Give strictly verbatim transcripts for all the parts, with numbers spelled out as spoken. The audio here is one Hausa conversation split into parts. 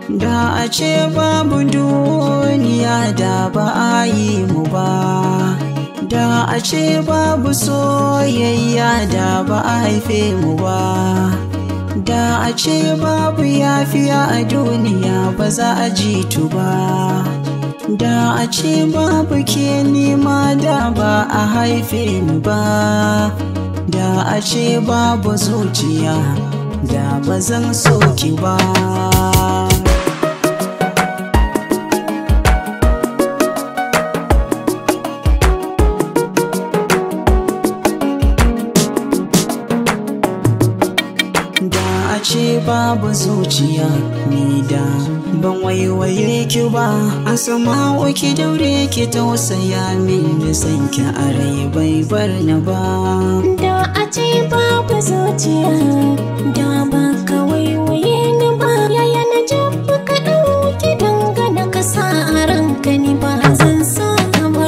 Da a ce babu duniya da ba a yi mu ba, da a ce babu soyayya da ba a haife mu ba, da a ce babu yafiya a duniya ba za a ji tu ba, da a ce babu ke nima da ba a haife mu ba, da a ce babu zuciya da ba zan so ki ba. Da a ce babu zuciya ni da ban waiwaye ki ba, a sama ki daure ki tausaya min da san ki a rai bai bar ni ba. Da a ce babu zuciya da ba ka waiwaye ni ba, yaya na jabba ka ɗauki dangana ka sa a ranka ni ba zan so ka ba.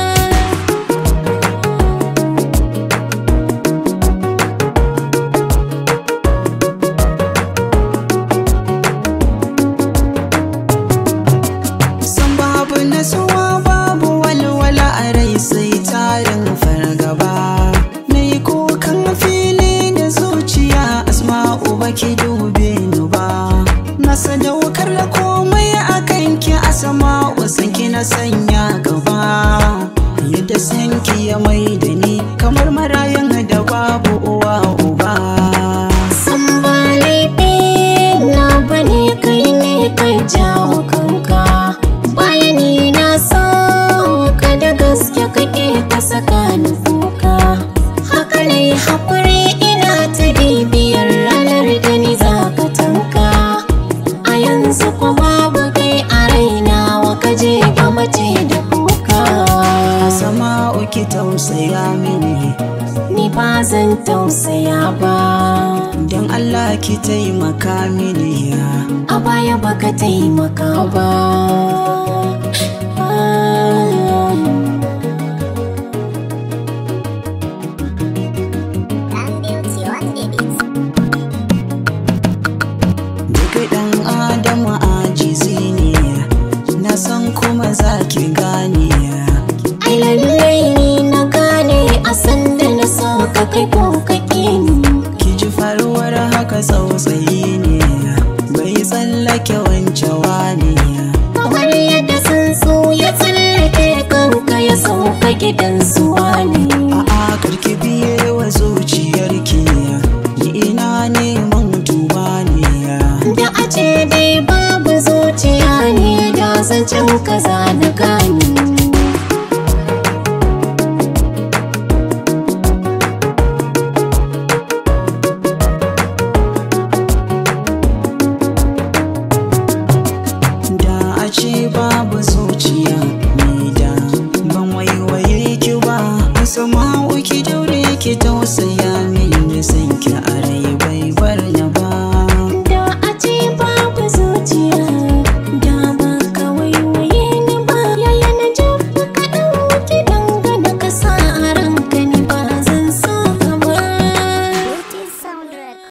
Nasuwa babu walwala a rai sai tarin fargaba, na yi kukan fili da zuciya Asma'u baki dube ni ba, na sadaukar da komai a kanki Asma'u sanki na sanya gaba, yadda sanki ya mai da ni kamar marayan da babu uwa uba. San ba laifi na bane kai ne kai jawo kanka, bayani na so ka da gaske kake ka saka ni kuka, haka ne haƙuri ina ta bibiyar ranar da ni za ka tanka, a yanzu kuma babu kai a raina wa ka je ka mace da kuka. Asma'u ki tausaya mini, ni ba zan tausaya ba, don Allah ki taimaka mini, a baya baka taimaka ba. Duk ɗan Adamu ajizi ne, na san kuma za ki gane. Ai lallai ni na gane a sanda na so ka kai ko ka ni. Ki ji faruwar haka tsautsayi ne, bai tsallake wancewa ne. Kamar yadda tsuntsu ya tsallake kanka ya sauka gidan suwa ne. A'a karki biye wa zuciyarki, ni ina neman tuba ne. Da a ce dai babu zuciya ne da zancen kaza na gani.